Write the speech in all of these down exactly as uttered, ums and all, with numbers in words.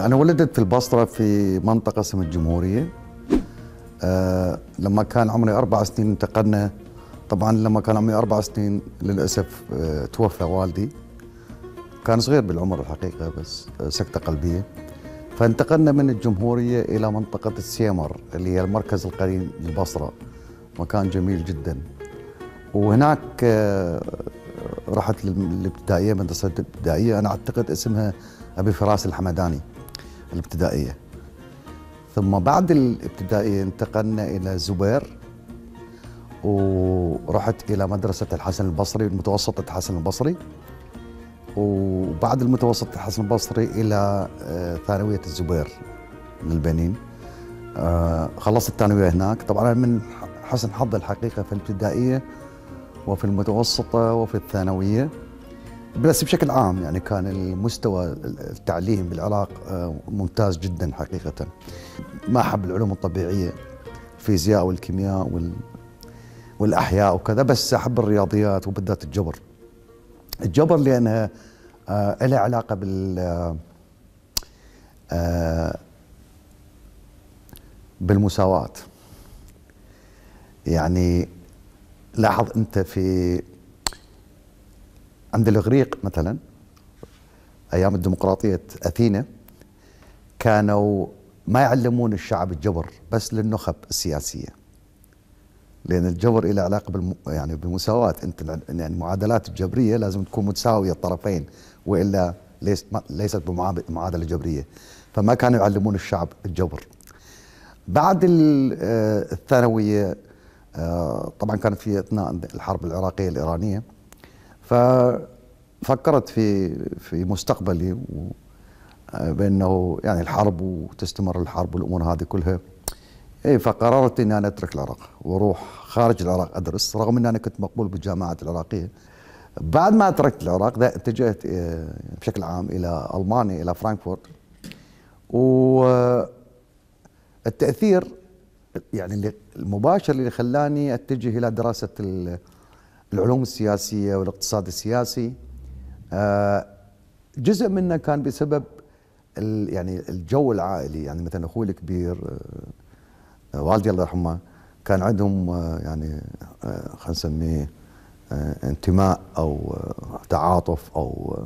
أنا ولدت في البصرة في منطقة اسمها الجمهورية. أه لما كان عمري أربع سنين انتقلنا. طبعا لما كان عمري أربع سنين للأسف أه توفى والدي. كان صغير بالعمر الحقيقة، بس أه سكتة قلبية. فانتقلنا من الجمهورية إلى منطقة السيمر اللي هي المركز القديم للبصرة، مكان جميل جدا. وهناك أه رحت للابتدائية، مدرسة الابتدائية، أنا أعتقد اسمها أبي فراس الحمداني الابتدائية. ثم بعد الابتدائية انتقلنا إلى زبير، ورحت إلى مدرسة الحسن البصري، المتوسطة الحسن البصري. وبعد المتوسط الحسن البصري إلى ثانوية الزبير للبنين. خلصت الثانوية هناك. طبعا من حسن حظي الحقيقة في الابتدائية وفي المتوسطة وفي الثانوية، بس بشكل عام يعني كان المستوى التعليم بالعراق ممتاز جدا حقيقة. ما أحب العلوم الطبيعية، الفيزياء والكيمياء وال... والأحياء وكذا، بس أحب الرياضيات وبالذات الجبر. الجبر لأنها آه لها علاقة بال آه بالمساواة. يعني لاحظ أنت في عند الإغريق مثلا أيام الديمقراطية أثينا، كانوا ما يعلمون الشعب الجبر بس للنخب السياسية، لأن الجبر له علاقة بالم... يعني بالمساواة. أنت يعني المعادلات الجبرية لازم تكون متساوية الطرفين، وإلا ليس... ليست بمعادلة جبرية. فما كانوا يعلمون الشعب الجبر. بعد الثانوية طبعا كانت في أثناء الحرب العراقية الإيرانية، ففكرت في في مستقبلي و... بأنه يعني الحرب وتستمر الحرب والأمور هذه كلها. إيه فقررت أني أنا أترك العراق وأروح خارج العراق أدرس، رغم أني أنا كنت مقبول بالجامعات العراقية. بعد ما تركت العراق اتجهت بشكل عام إلى ألمانيا، إلى فرانكفورت. والتأثير يعني المباشر اللي خلاني أتجه إلى دراسة العلوم السياسية والاقتصاد السياسي، جزء منه كان بسبب يعني الجو العائلي. يعني مثلا اخوي الكبير والدي الله يرحمه كان عندهم يعني خلينا نسميه انتماء او تعاطف او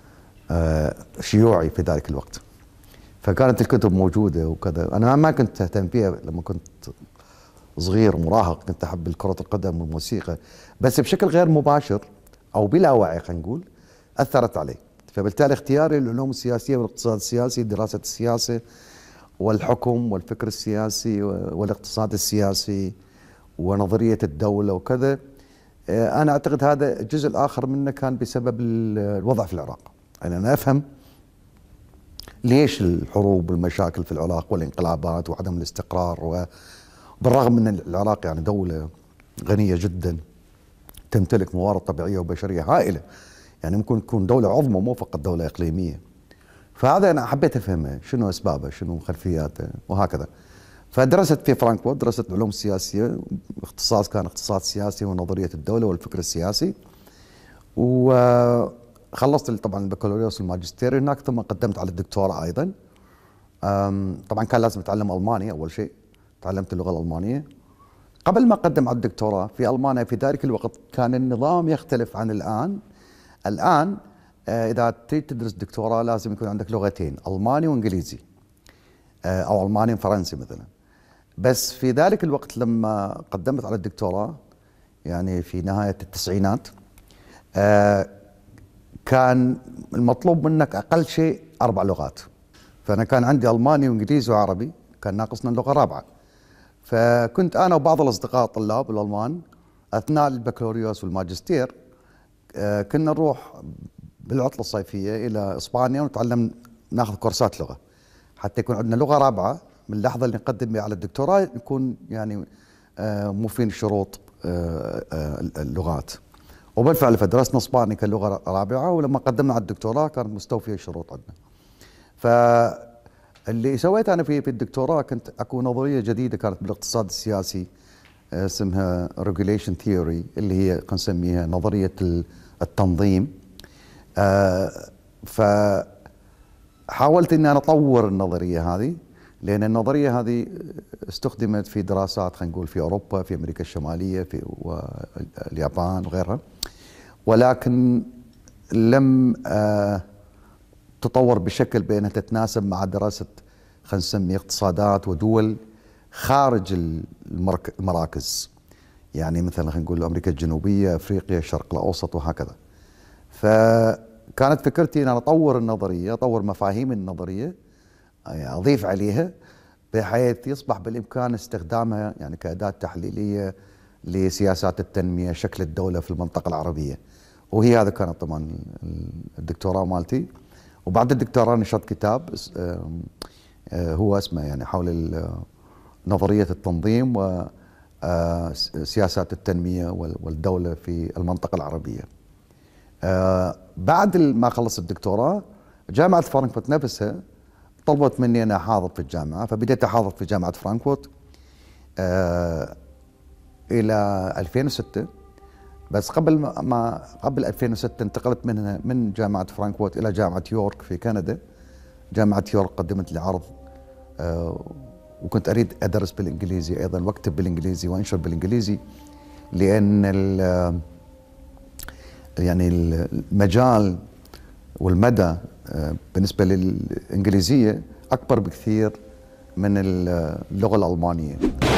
شيوعي في ذلك الوقت، فكانت الكتب موجوده وكذا. انا ما كنت اهتم فيها لما كنت صغير ومراهق، كنت احب كره القدم والموسيقى، بس بشكل غير مباشر او بلا وعي خلينا نقول اثرت علي. فبالتالي اختياري للعلوم السياسية والاقتصاد السياسي، دراسة السياسة والحكم والفكر السياسي والاقتصاد السياسي ونظرية الدولة وكذا، أنا أعتقد هذا الجزء الآخر منه كان بسبب الوضع في العراق. يعني أنا أفهم ليش الحروب والمشاكل في العراق والانقلابات وعدم الاستقرار، وبالرغم من العراق يعني دولة غنية جدا تمتلك موارد طبيعية وبشرية هائلة، يعني ممكن تكون دولة عظمى مو فقط دولة إقليمية. فهذا أنا حبيت أفهمه، شنو أسبابه، شنو خلفياته وهكذا. فدرست في فرانكفورت، درست العلوم السياسية، اختصاص كان اقتصاد سياسي ونظرية الدولة والفكر السياسي. وخلصت طبعا البكالوريوس والماجستير هناك، ثم قدمت على الدكتوراه أيضا. طبعا كان لازم أتعلم ألماني أول شيء، تعلمت اللغة الألمانية. قبل ما أقدم على الدكتوراه في ألمانيا في ذلك الوقت كان النظام يختلف عن الآن. الآن إذا تريد تدرس دكتوراه لازم يكون عندك لغتين، ألماني وإنجليزي، أو ألماني وفرنسي مثلا. بس في ذلك الوقت لما قدمت على الدكتوراه يعني في نهاية التسعينات، كان المطلوب منك أقل شيء أربع لغات. فأنا كان عندي ألماني وإنجليزي وعربي، كان ناقصنا اللغة رابعة. فكنت أنا وبعض الأصدقاء الطلاب الألمان أثناء البكالوريوس والماجستير كنا نروح بالعطلة الصيفية إلى إسبانيا ونتعلم، ناخذ كورسات لغة حتى يكون عندنا لغة رابعة من اللحظة اللي نقدم بها على الدكتوراه، يكون يعني موفين شروط اللغات. وبالفعل فدرسنا إسباني كلغة رابعة، ولما قدمنا على الدكتوراه كانت مستوفية الشروط عندنا. فاللي سويته أنا في في الدكتوراه كنت أكو نظرية جديدة كانت بالاقتصاد السياسي اسمها regulation theory، اللي هي نسميها نظرية التنظيم. آه ف حاولت اني انا اطور النظريه هذه، لان النظريه هذه استخدمت في دراسات، خلينا نقول في اوروبا، في امريكا الشماليه، في واليابان وغيرها، ولكن لم آه تطور بشكل بانها تتناسب مع دراسه، خلينا نسمي اقتصادات ودول خارج المراكز، يعني مثلا خلينا نقول امريكا الجنوبيه، افريقيا، الشرق الاوسط وهكذا. فكانت فكرتي ان انا اطور النظريه، اطور مفاهيم النظريه، يعني اضيف عليها بحيث يصبح بالامكان استخدامها يعني كاداه تحليليه لسياسات التنميه، شكل الدوله في المنطقه العربيه. وهي هذا كانت طبعا الدكتوراه مالتي. وبعد الدكتوراه نشرت كتاب هو اسمه يعني حول نظريه التنظيم وسياسات التنميه والدوله في المنطقه العربيه. بعد ما خلصت الدكتوراه، جامعه فرانكفورت نفسها طلبت مني انا احاضر في الجامعه، فبديت احاضر في جامعه فرانكفورت الى ألفين وستة. بس قبل ما قبل ألفين وستة انتقلت من من جامعه فرانكفورت الى جامعه يورك في كندا. جامعه يورك قدمت لي عرض، آه وكنت اريد ادرس بالانجليزي ايضا، واكتب بالانجليزي وانشر بالانجليزي، لان يعني المجال والمدى آه بالنسبه للانجليزيه اكبر بكثير من اللغه الالمانيه.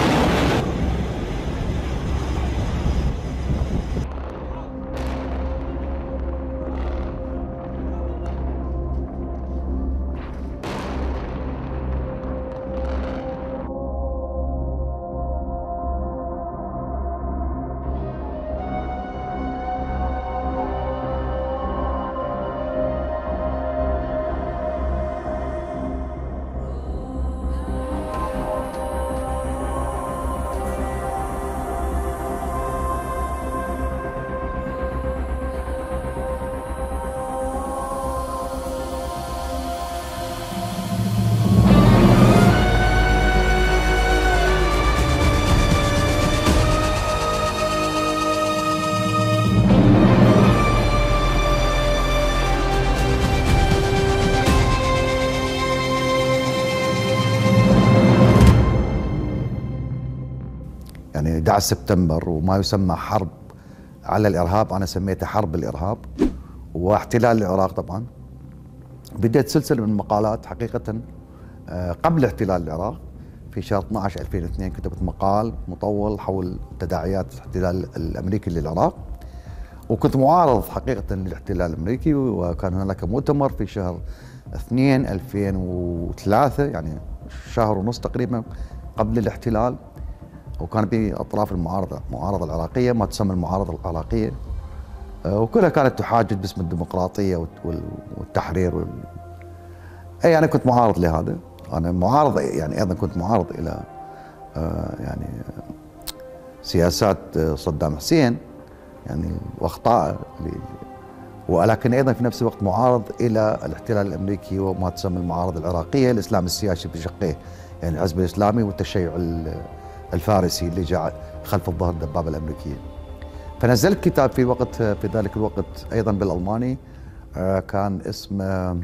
يعني أحد عشر سبتمبر وما يسمى حرب على الإرهاب، أنا سميته حرب الإرهاب واحتلال العراق. طبعا بديت سلسلة من المقالات حقيقة قبل احتلال العراق. في شهر اثني عشر ألفين واثنين كتبت مقال مطول حول تداعيات الاحتلال الأمريكي للعراق، وكنت معارض حقيقة للاحتلال الأمريكي. وكان هناك مؤتمر في شهر اثنين ألفين وثلاثة، يعني شهر ونص تقريبا قبل الاحتلال، وكان في اطراف المعارضه، المعارضه العراقيه، ما تسمى المعارضه العراقيه، وكلها كانت تحاجج باسم الديمقراطيه والتحرير وال... اي انا كنت معارض لهذا. انا معارض يعني ايضا كنت معارض الى يعني سياسات صدام حسين يعني واخطائه، ولكن ايضا في نفس الوقت معارض الى الاحتلال الامريكي وما تسمى المعارضه العراقيه، الاسلام السياسي بشقيه، يعني الحزب الاسلامي والتشيع الفارسي اللي جاء خلف الظهر الدبابه الامريكيه. فنزلت كتاب في وقت في ذلك الوقت ايضا بالالماني، كان اسمه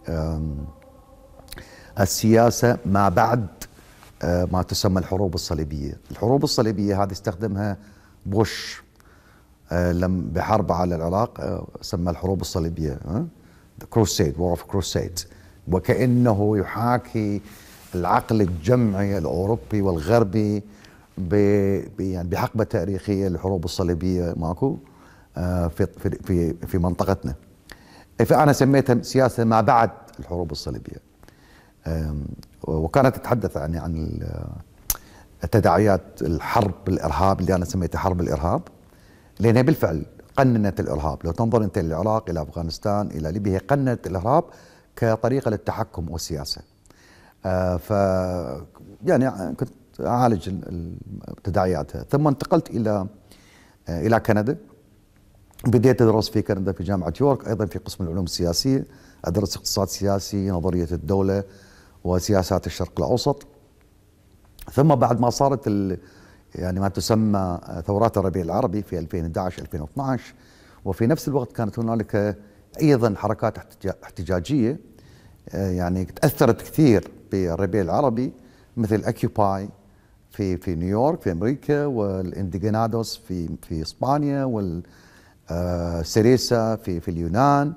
السياسه ما بعد ما تسمى الحروب الصليبيه. الحروب الصليبيه هذه استخدمها بوش لم بحرب على العراق، سمى الحروب الصليبيه كروسيد، وور اوف كروسيد، وكانه يحاكي العقل الجمعي الاوروبي والغربي يعني بحقبه تاريخيه للحروب الصليبيه ماكو في في في منطقتنا. فانا سميتها سياسه ما بعد الحروب الصليبيه، وكانت تتحدث يعني عن تداعيات الحرب الارهاب اللي انا سميتها حرب الارهاب، لانها بالفعل قننت الارهاب. لو تنظر انت للعراق، الى افغانستان، الى ليبيا، هي قننت الارهاب كطريقه للتحكم والسياسه. آه ف يعني كنت اعالج تداعياتها. ثم انتقلت الى آه الى كندا. بديت ادرس في كندا في جامعه يورك، ايضا في قسم العلوم السياسيه، ادرس اقتصاد سياسي، نظريه الدوله، وسياسات الشرق الاوسط. ثم بعد ما صارت ال يعني ما تسمى ثورات الربيع العربي في ألفين وأحد عشر ألفين واثني عشر، وفي نفس الوقت كانت هنالك ايضا حركات احتجاجيه يعني تاثرت كثير بالربيع العربي، مثل اكيوباي في في نيويورك في امريكا، والانديجنادوس في في اسبانيا، والسيريسا في في اليونان.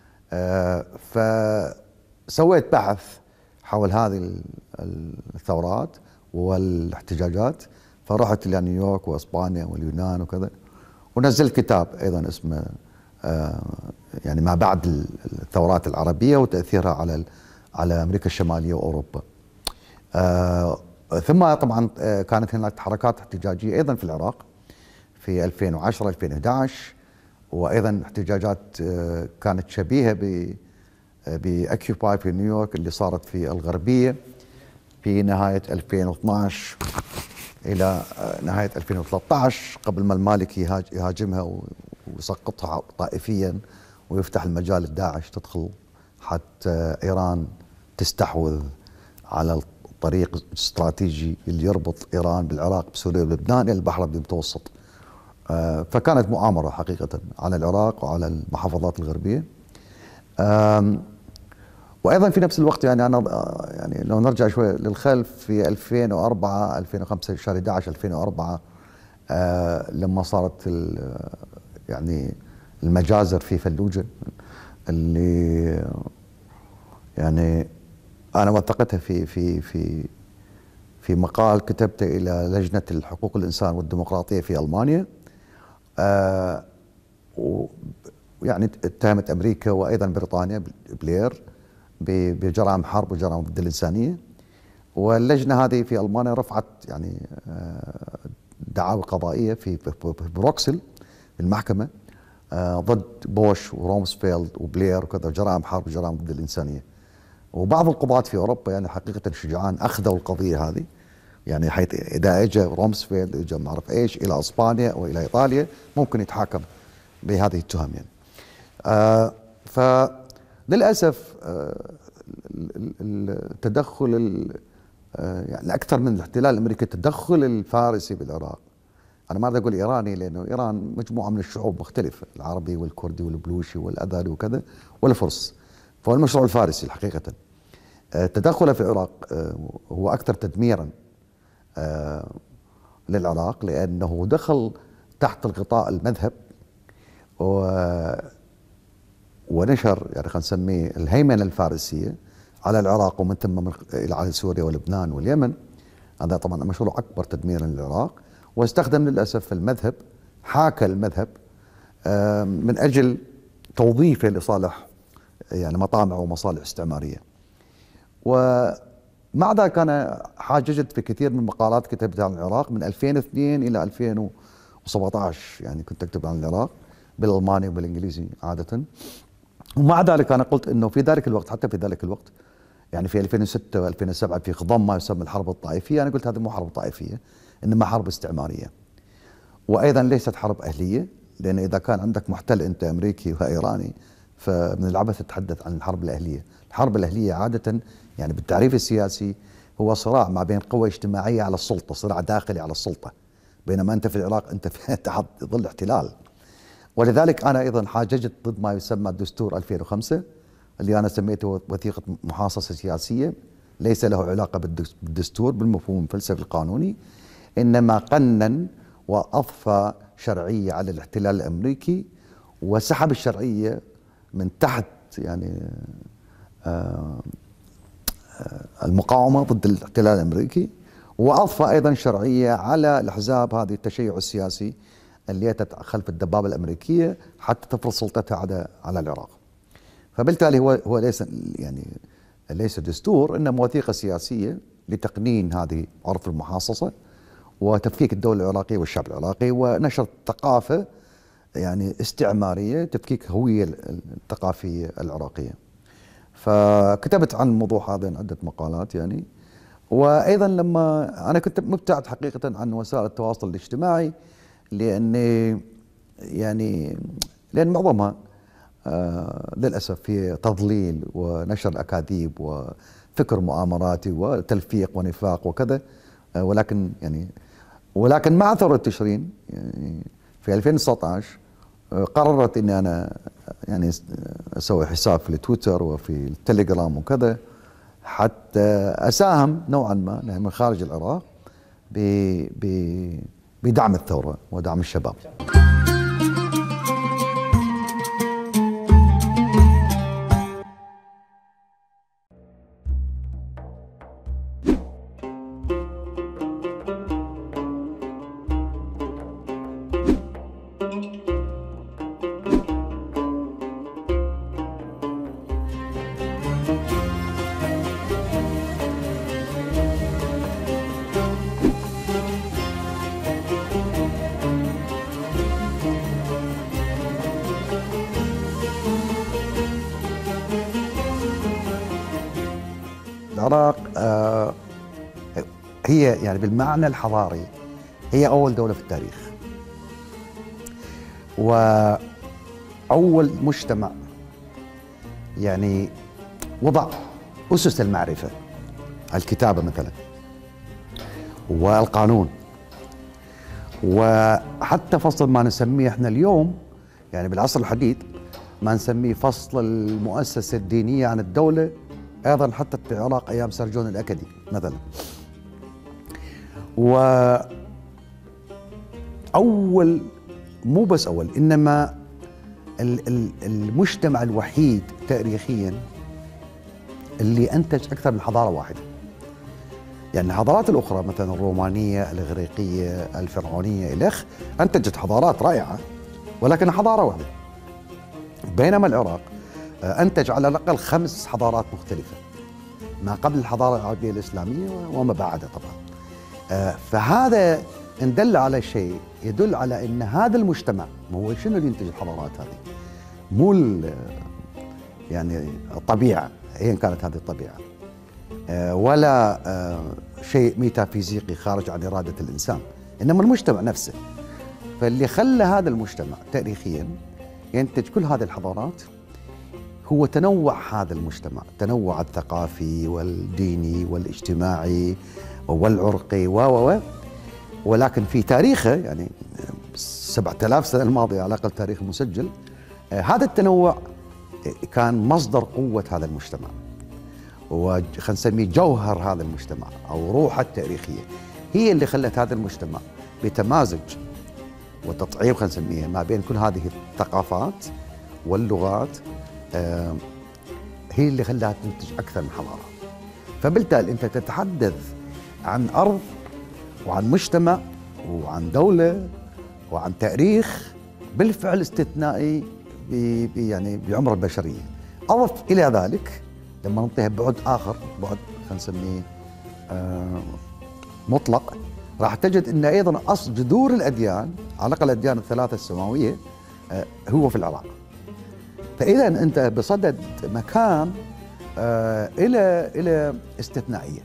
فسويت بحث حول هذه الثورات والاحتجاجات، فرحت الى نيويورك واسبانيا واليونان وكذا، ونزلت كتاب ايضا اسمه يعني ما بعد الثورات العربيه وتاثيرها على على امريكا الشماليه واوروبا. ثم طبعا كانت هناك حركات احتجاجيه ايضا في العراق في ألفين وعشرة ألفين وأحد عشر، وايضا احتجاجات كانت شبيهه ب باكيوباي في نيويورك اللي صارت في الغربيه في نهايه ألفين واثنعش الى نهايه ألفين وثلاثة عشر، قبل ما المالكي يهاجمها ويسقطها طائفيا ويفتح المجال لداعش تدخل، حتى ايران تستحوذ على الطريق الاستراتيجي اللي يربط ايران بالعراق بسوريا ولبنان الى البحر المتوسط. فكانت مؤامره حقيقه على العراق وعلى المحافظات الغربيه. وايضا في نفس الوقت يعني انا يعني لو نرجع شوي للخلف، في ألفين وأربعة ألفين وخمسة شهر أحد عشر ألفين وأربعة لما صارت يعني المجازر في فلوجة، اللي يعني انا وثقتها في في في في مقال كتبته الى لجنه الحقوق الانسان والديمقراطيه في المانيا. آه ويعني اتهمت امريكا وايضا بريطانيا بلير بجرائم حرب وجرائم ضد الانسانيه، واللجنه هذه في المانيا رفعت يعني دعاوى قضائيه في بروكسل في المحكمه ضد بوش ورومسفيلد وبلير وكذا، جرائم حرب وجرائم ضد الانسانيه. وبعض القضاة في اوروبا يعني حقيقه شجعان اخذوا القضيه هذه، يعني حيث اذا اجى رومسفيلد اجى ما اعرف ايش الى اسبانيا والى ايطاليا ممكن يتحاكم بهذه التهم يعني. آه فللاسف آه التدخل آه يعني اكثر من الاحتلال الامريكي، التدخل الفارسي بالعراق، انا ما اريد اقول ايراني لانه ايران مجموعه من الشعوب مختلفه، العربي والكردي والبلوشي والاذري وكذا والفرس، فهو المشروع الفارسي حقيقه. تدخله في العراق هو اكثر تدميرا للعراق، لانه دخل تحت الغطاء المذهب و ونشر يعني خلينا نسميه الهيمنه الفارسيه على العراق ومن ثم على سوريا ولبنان واليمن. هذا طبعا مشروع اكبر تدميرا للعراق، واستخدم للاسف المذهب، حاكى المذهب من اجل توظيفه لصالح يعني مطامع ومصالح استعماريه. ومع ذلك انا حاججت في كثير من مقالات كتبتها عن العراق من ألفين واثنين الى ألفين وسبعة عشر، يعني كنت اكتب عن العراق بالالماني وبالانجليزي عاده. ومع ذلك انا قلت انه في ذلك الوقت، حتى في ذلك الوقت يعني في ألفين وستة وألفين وسبعة في خضم ما يسمى الحرب الطائفيه، انا قلت هذه مو حرب طائفيه انما حرب استعماريه، وايضا ليست حرب اهليه، لان اذا كان عندك محتل انت امريكي وايراني فمن العبث تتحدث عن الحرب الاهليه. الحرب الاهليه عاده يعني بالتعريف السياسي هو صراع ما بين قوى اجتماعيه على السلطه، صراع داخلي على السلطه، بينما انت في العراق انت في تحت ظل احتلال. ولذلك انا ايضا حاججت ضد ما يسمى دستور ألفين وخمسة اللي انا سميته وثيقه محاصصه سياسيه، ليس له علاقه بالدستور بالمفهوم الفلسفي القانوني، انما قنن واضفى شرعيه على الاحتلال الامريكي وسحب الشرعيه من تحت يعني آه المقاومه ضد الاحتلال الامريكي، واضفى ايضا شرعيه على الاحزاب هذه التشيع السياسي اللي اتت خلف الدبابه الامريكيه حتى تفرض سلطتها على على العراق. فبالتالي هو هو ليس يعني ليس دستور، انما وثيقه سياسيه لتقنين هذه عرف المحاصصه وتفكيك الدوله العراقيه والشعب العراقي ونشر ثقافه يعني استعماريه، تفكيك هويه الثقافيه العراقيه. فكتبت عن الموضوع هذا عده مقالات يعني. وايضا لما انا كنت مبتعد حقيقه عن وسائل التواصل الاجتماعي، لاني يعني لان معظمها آه للاسف في تضليل ونشر اكاذيب وفكر مؤامراتي وتلفيق ونفاق وكذا. آه ولكن يعني ولكن مع ثوره تشرين يعني في ألفين وتسعة عشر قررت اني انا يعني اسوي حساب في التويتر وفي التليجرام وكذا، حتى اساهم نوعا ما من خارج العراق بدعم الثوره ودعم الشباب. العراق آه هي يعني بالمعنى الحضاري هي أول دولة في التاريخ، وأول مجتمع يعني وضع أسس المعرفة، الكتابة مثلا والقانون، وحتى فصل ما نسميه احنا اليوم يعني بالعصر الحديث ما نسميه فصل المؤسسة الدينية عن الدولة، أيضا حتى في العراق أيام سرجون الأكدي مثلا. وأول مو بس أول إنما المجتمع الوحيد تاريخيا اللي أنتج أكثر من حضارة واحدة. يعني الحضارات الأخرى مثلا الرومانية، الإغريقية، الفرعونية الأخ أنتجت حضارات رائعة ولكن حضارة واحدة، بينما العراق أنتج على الأقل خمس حضارات مختلفة ما قبل الحضارة العربية الإسلامية وما بعدها طبعا. فهذا إن دل على شيء يدل على أن هذا المجتمع هو شنو اللي ينتج الحضارات هذه، مو يعني الطبيعة أيا كانت هذه الطبيعة، ولا شيء ميتافيزيقي خارج عن إرادة الإنسان، إنما المجتمع نفسه. فاللي خلى هذا المجتمع تاريخيا ينتج كل هذه الحضارات هو تنوع هذا المجتمع، تنوع الثقافي والديني والاجتماعي والعرقي و و ولكن في تاريخه يعني سبعة آلاف سنة الماضية على الأقل تاريخ مسجل، هذا التنوع كان مصدر قوة هذا المجتمع، وخلينا نسميه جوهر هذا المجتمع أو روحه التاريخية، هي اللي خلت هذا المجتمع بتمازج وتطعيم خلينا نسميه ما بين كل هذه الثقافات واللغات، آه هي اللي خلاها تنتج أكثر من حضارة. فبالتالي أنت تتحدث عن أرض وعن مجتمع وعن دولة وعن تاريخ بالفعل استثنائي يعني بعمر البشرية. أضف إلى ذلك لما ننتهي بعد آخر، بعد خلينا نسميه آه مطلق، راح تجد أن أيضا أصل جذور الأديان على الأقل الأديان الثلاثة السماوية آه هو في العراق. فإذا أنت بصدد مكان آه إلى إلى استثنائية،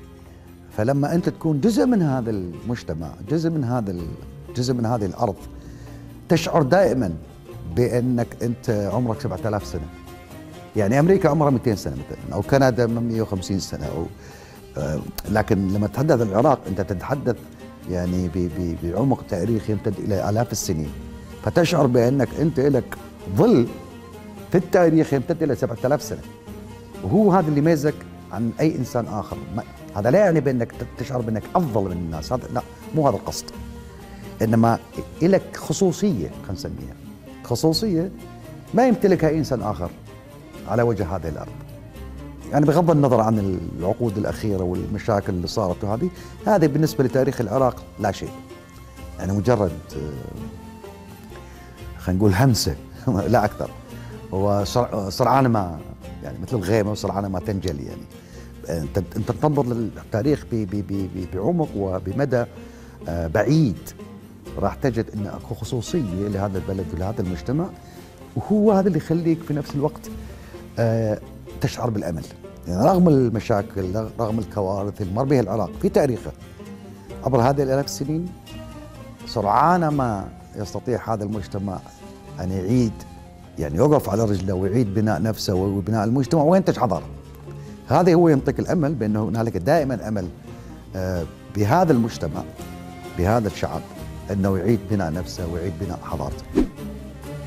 فلما أنت تكون جزء من هذا المجتمع، جزء من هذا جزء من هذه الأرض، تشعر دائما بأنك أنت عمرك سبعة آلاف سنة. يعني أمريكا عمرها مئتين سنة مثلا، أو كندا مئة وخمسين سنة، أو آه لكن لما تتحدث عن العراق أنت تتحدث يعني بعمق تاريخي يمتد إلى آلاف السنين، فتشعر بأنك أنت لك ظل في التاريخ يمتد إلى سبعة آلاف سنة، وهو هذا اللي يميزك عن أي إنسان آخر. هذا لا يعني بأنك تشعر بأنك أفضل من الناس، هذا لا، مو هذا القصد، إنما لك خصوصية خلينا نسميها، خصوصية ما يمتلكها أي إنسان آخر على وجه هذه الأرض. يعني بغض النظر عن العقود الأخيرة والمشاكل اللي صارت وهذه، هذه بالنسبة لتاريخ العراق لا شيء، يعني مجرد خلينا نقول همسة لا أكثر. هو سرعان ما يعني مثل الغيمة وسرعان ما تنجلي. يعني انت انت تنظر للتاريخ بعمق وبمدى بعيد، راح تجد ان اكو خصوصيه لهذا البلد ولهذا المجتمع، وهو هذا اللي يخليك في نفس الوقت تشعر بالامل. يعني رغم المشاكل، رغم الكوارث اللي مر بها العراق في تاريخه عبر هذه الالاف السنين، سرعان ما يستطيع هذا المجتمع ان يعيد يعني يوقف على رجله ويعيد بناء نفسه وبناء المجتمع وينتج حضاره. هذا هو ينطيك الامل بانه هنالك دائما امل بهذا المجتمع، بهذا الشعب، انه يعيد بناء نفسه ويعيد بناء حضارته.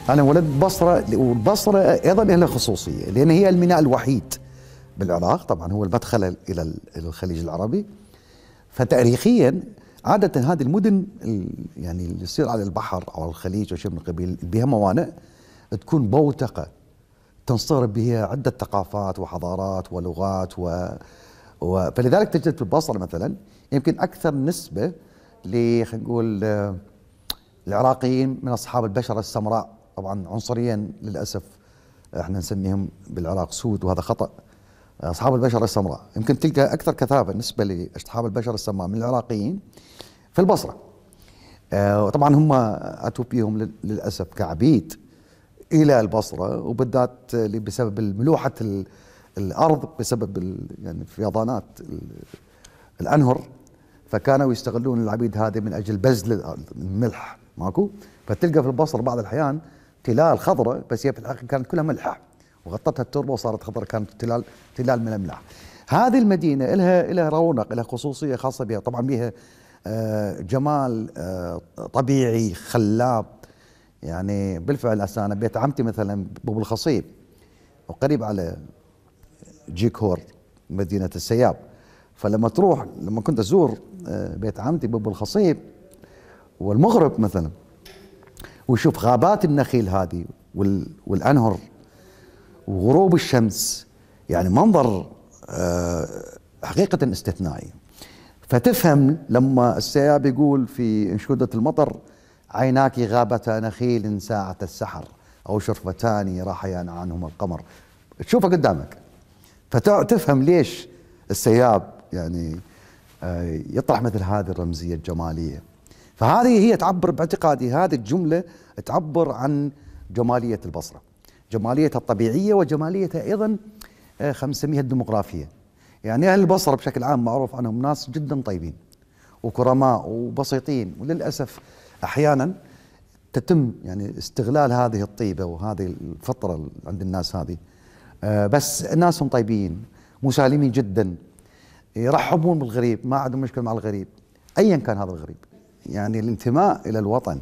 أنا ولد بصرة، والبصرة أيضا لها خصوصية لأن هي الميناء الوحيد بالعراق، طبعا هو المدخل إلى الخليج العربي. فتاريخيا عادة هذه المدن يعني اللي يصير على البحر أو على الخليج أو شيء من القبيل بها موانئ تكون بوتقة تنصهر بها عدة ثقافات وحضارات ولغات و... و... فلذلك تجد في البصرة مثلا يمكن أكثر نسبة ل خلينا نقول العراقيين من أصحاب البشرة السمراء، طبعا عنصريا للأسف احنا نسميهم بالعراق سود وهذا خطأ. أصحاب البشرة السمراء يمكن تلقى أكثر كثافة بالنسبة لأصحاب البشرة السمراء من العراقيين في البصرة. وطبعا هم أتوا بهم للأسف كعبيد إلى البصرة، وبالذات بسبب ملوحة الأرض، بسبب يعني فيضانات الأنهر، فكانوا يستغلون العبيد هذه من أجل بذل الملح ماكو. فتلقى في البصرة بعض الأحيان تلال خضراء بس هي في الحقيقة كانت كلها ملحة، وغطتها التربة وصارت خضراء، كانت تلال تلال من الملح. هذه المدينة لها لها رونق، لها خصوصية خاصة بها، طبعا بها جمال طبيعي خلاب. يعني بالفعل هسه انا بيت عمتي مثلا بابو الخصيب وقريب على جيكور مدينة السياب، فلما تروح لما كنت ازور بيت عمتي بابو الخصيب والمغرب مثلا وشوف غابات النخيل هذه والانهر وغروب الشمس، يعني منظر حقيقة استثنائي. فتفهم لما السياب يقول في انشودة المطر: عيناك غابتا نخيل ساعة السحر، أو شرفتان راحيان عنهما القمر. تشوفها قدامك فتفهم ليش السياب يعني يطرح مثل هذه الرمزية الجمالية. فهذه هي تعبر باعتقادي، هذه الجملة تعبر عن جمالية البصرة، جماليتها الطبيعية وجماليتها أيضا خلينا نسميها الديموغرافية. يعني أهل البصرة بشكل عام معروف عنهم ناس جدا طيبين وكرماء وبسيطين، وللأسف أحيانا تتم يعني استغلال هذه الطيبة وهذه الفطرة عند الناس هذه. بس ناسهم طيبين مسالمين جدا، يرحبون بالغريب، ما عندهم مشكلة مع الغريب أيا كان هذا الغريب. يعني الانتماء إلى الوطن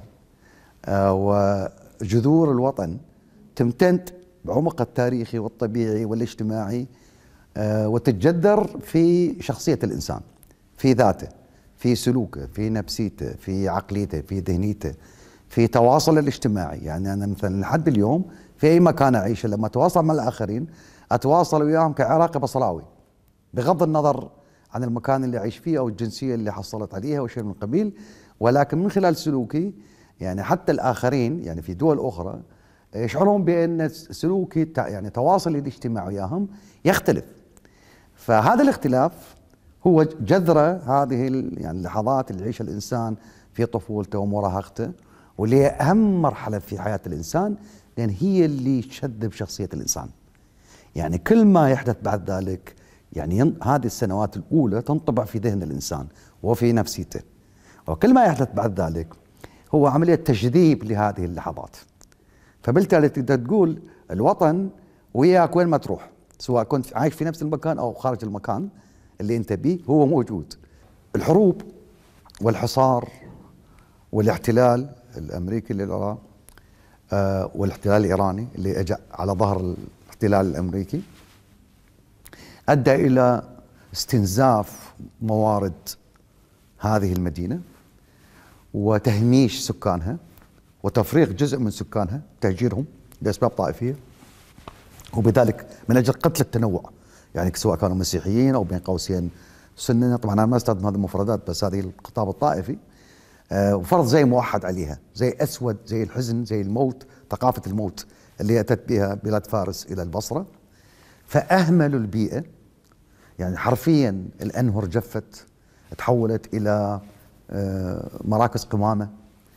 وجذور الوطن تمتد بعمق التاريخي والطبيعي والاجتماعي، وتتجذر في شخصية الإنسان، في ذاته، في سلوكه، في نفسيته، في عقليته، في ذهنيته، في تواصله الاجتماعي. يعني أنا مثلا لحد اليوم في أي مكان أعيش لما أتواصل مع الآخرين أتواصل وياهم كعراقي بصراوي، بغض النظر عن المكان اللي أعيش فيه أو الجنسية اللي حصلت عليها أو شيء من القبيل، ولكن من خلال سلوكي يعني حتى الآخرين يعني في دول أخرى يشعرون بأن سلوكي يعني تواصلي الاجتماعي وياهم يختلف. فهذا الاختلاف هو جذرة هذه يعني اللحظات اللي يعيشها الإنسان في طفولته ومراهقته، واللي هي أهم مرحلة في حياة الإنسان، لأن هي اللي تشذب شخصية الإنسان. يعني كل ما يحدث بعد ذلك يعني هذه السنوات الأولى تنطبع في ذهن الإنسان وفي نفسيته، وكل ما يحدث بعد ذلك هو عملية تجذيب لهذه اللحظات. فبالتالي تقدر تقول الوطن وياك وين ما تروح، سواء كنت عايش في نفس المكان أو خارج المكان اللي أنت بيه، هو موجود. الحروب والحصار والاحتلال الأمريكي للعراق آه والاحتلال الإيراني اللي أجى على ظهر الاحتلال الأمريكي أدى إلى استنزاف موارد هذه المدينة وتهميش سكانها وتفريغ جزء من سكانها، تهجيرهم لأسباب طائفية، وبذلك من أجل قتل التنوع، يعني سواء كانوا مسيحيين أو بين قوسين سنة. طبعا أنا ما استخدم هذه المفردات، بس هذه الخطاب الطائفي آه وفرض زي موحد عليها، زي أسود، زي الحزن، زي الموت، ثقافة الموت اللي أتت بها بلاد فارس إلى البصرة. فأهملوا البيئة، يعني حرفيا الأنهر جفت، تحولت إلى آه مراكز قمامة.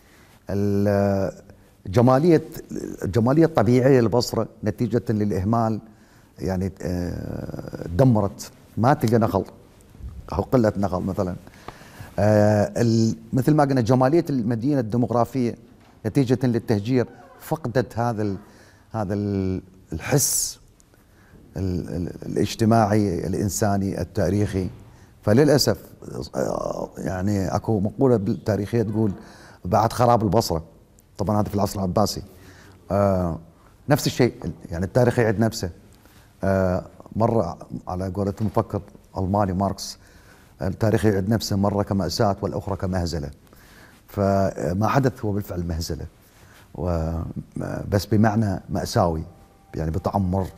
الجمالية الجمالية الطبيعية للبصرة نتيجة للإهمال يعني آه دمرت، ما تلقى نخل أو قلة نخل مثلا. آه مثل ما قلنا جمالية المدينة الديموغرافية نتيجة للتهجير فقدت هذا ال هذا ال الحس ال ال الاجتماعي الإنساني التاريخي. فللأسف يعني أكو مقولة تاريخية تقول بعد خراب البصرة، طبعا هذا في العصر العباسي، آه نفس الشيء، يعني التاريخ يعيد نفسه. آه مرة على قولة المفكر الألماني ماركس، التاريخ يعيد نفسه مرة كمأساة والأخرى كمهزلة. فما حدث هو بالفعل مهزلة، بس بمعنى مأساوي، يعني بطعم مر.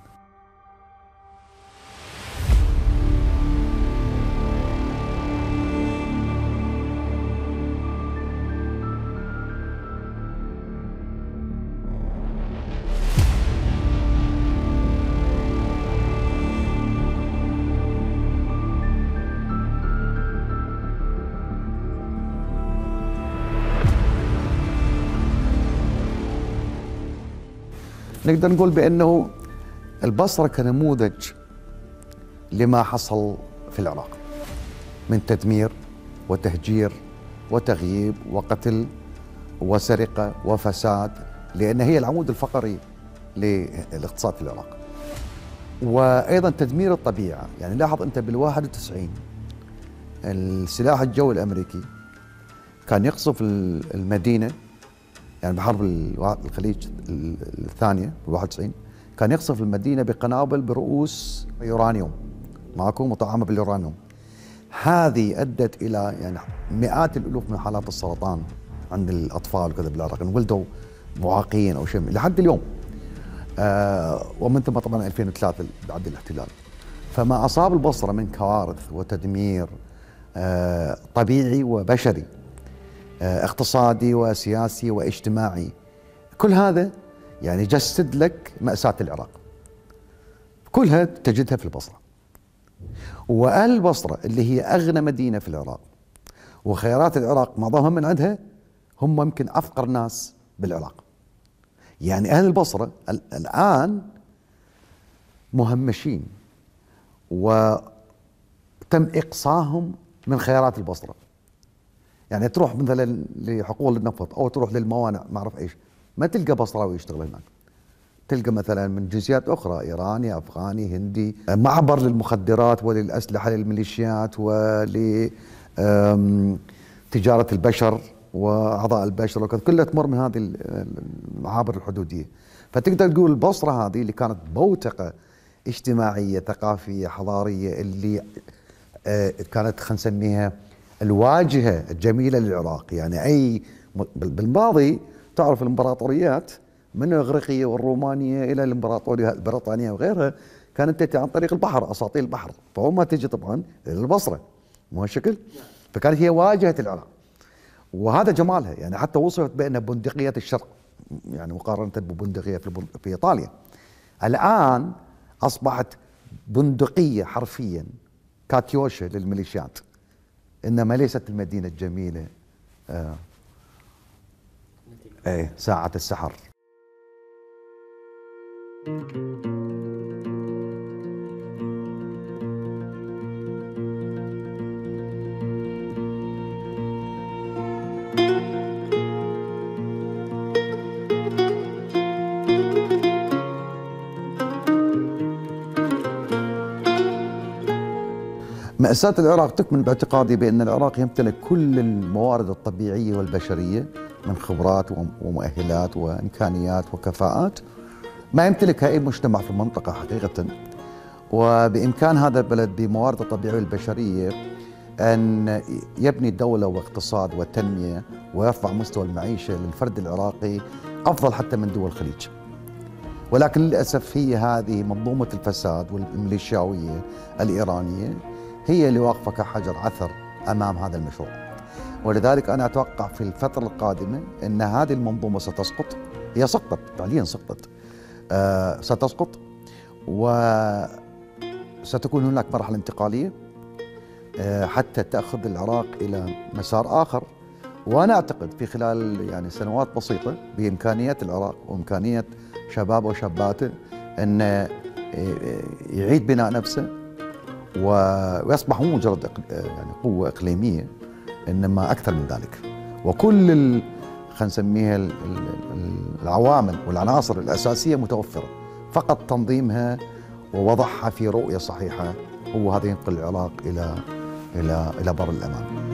نقدر نقول بأنه البصرة كنموذج لما حصل في العراق من تدمير وتهجير وتغييب وقتل وسرقة وفساد، لأن هي العمود الفقري للاقتصاد في العراق. وأيضا تدمير الطبيعة، يعني لاحظ أنت بالواحد وتسعين السلاح الجوي الأمريكي كان يقصف المدينة، يعني بحرب الخليج الثانية بالواحد وتسعين كان يقصف المدينة بقنابل برؤوس يورانيوم، معكم مطعمة باليورانيوم. هذه أدت إلى يعني مئات الألوف من حالات السرطان عند الأطفال وكذا بالعراق، انولدوا معاقين أو شيء لحد اليوم. آه ومن ثم طبعا ألفين وثلاثة بعد الاحتلال. فما أصاب البصرة من كوارث وتدمير آه طبيعي وبشري، آه اقتصادي وسياسي واجتماعي، كل هذا يعني جسد لك مأساة العراق، كلها تجدها في البصرة. وأهل البصرة اللي هي أغنى مدينة في العراق وخيرات العراق معظمها من عندها، هم يمكن أفقر ناس بالعراق. يعني أهل البصرة الآن مهمشين وتم إقصاهم من خيرات البصرة. يعني تروح مثلا لحقول النفط أو تروح للموانع ما أعرف إيش، ما تلقى بصراوي يشتغل هناك، تلقى مثلا من جنسيات أخرى، إيراني أفغاني هندي، معبر للمخدرات وللأسلحة للميليشيات ولتجارة البشر وأعضاء البشر وكذا، كلها تمر من هذه المعابر الحدودية. فتقدر تقول البصرة هذه اللي كانت بوتقة اجتماعية ثقافية حضارية، اللي كانت خلينا نسميها الواجهة الجميلة للعراق. يعني أي بالماضي تعرف الإمبراطوريات من الإغريقية والرومانية إلى الإمبراطورية البريطانية وغيرها كانت تأتي عن طريق البحر، أساطيل البحر، فهم تجي طبعا إلى البصرة، مو هالشكل؟ فكانت هي واجهة العراق، وهذا جمالها. يعني حتى وصفت بأنها بندقية الشرق، يعني مقارنة ببندقية في إيطاليا. الآن أصبحت بندقية حرفيا، كاتيوشا للميليشيات، إنما ليست المدينة الجميلة آه ايه ساعة السحر. مأساة العراق تكمن باعتقادي بأن العراق يمتلك كل الموارد الطبيعية والبشرية من خبرات ومؤهلات وإمكانيات وكفاءات ما يمتلكها أي مجتمع في المنطقة حقيقة. وبإمكان هذا البلد بموارد الطبيعية والبشرية أن يبني دولة واقتصاد وتنمية ويرفع مستوى المعيشة للفرد العراقي أفضل حتى من دول الخليج. ولكن للأسف هي هذه منظومة الفساد والميليشياوية الإيرانية هي اللي واقفة كحجر عثر أمام هذا المشروع. ولذلك أنا أتوقع في الفترة القادمة أن هذه المنظومة ستسقط. هي سقطت فعليا، سقطت آه ستسقط، وستكون هناك مرحلة انتقالية آه حتى تأخذ العراق إلى مسار آخر. وأنا أعتقد في خلال يعني سنوات بسيطة بإمكانيات العراق وإمكانية شباب وشاباته أن يعيد بناء نفسه ويصبح مو مجرد يعني قوة إقليمية، إنما أكثر من ذلك. وكل خلينا نسميها العوامل والعناصر الأساسية متوفرة، فقط تنظيمها ووضعها في رؤية صحيحة هو هذا ينقل العراق إلى إلى إلى بر الأمان.